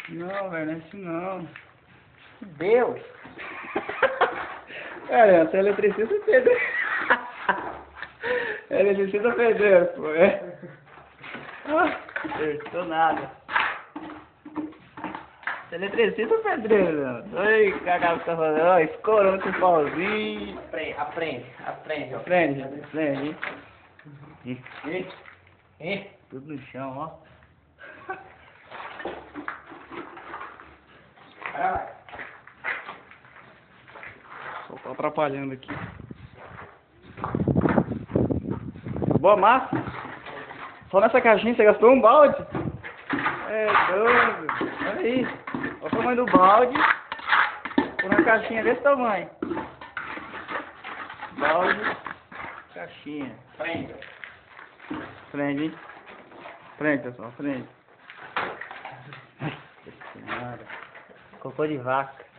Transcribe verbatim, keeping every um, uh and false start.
Não, velho, não é isso não. Deus! Cara, você é eletricista ou pedreiro? É eletricista ou pedreiro, pô, é? Acertou nada. Você é eletricista ou pedreiro, Leandro? Oi, cagado que tá falando. Ó, escorou esse pauzinho. Aprende, aprende, aprende, ó. Aprende, aprende. Ih, Ih, ih. tudo no chão, ó. Vai. Só tô atrapalhando aqui. Boa massa. Só nessa caixinha você gastou um balde? É doido. Olha aí. Olha o tamanho do balde. Por uma caixinha desse tamanho. Balde. Caixinha. Prende. Prende, hein? Prende, pessoal. Prende. Nossa senhora. Cocô de vaca.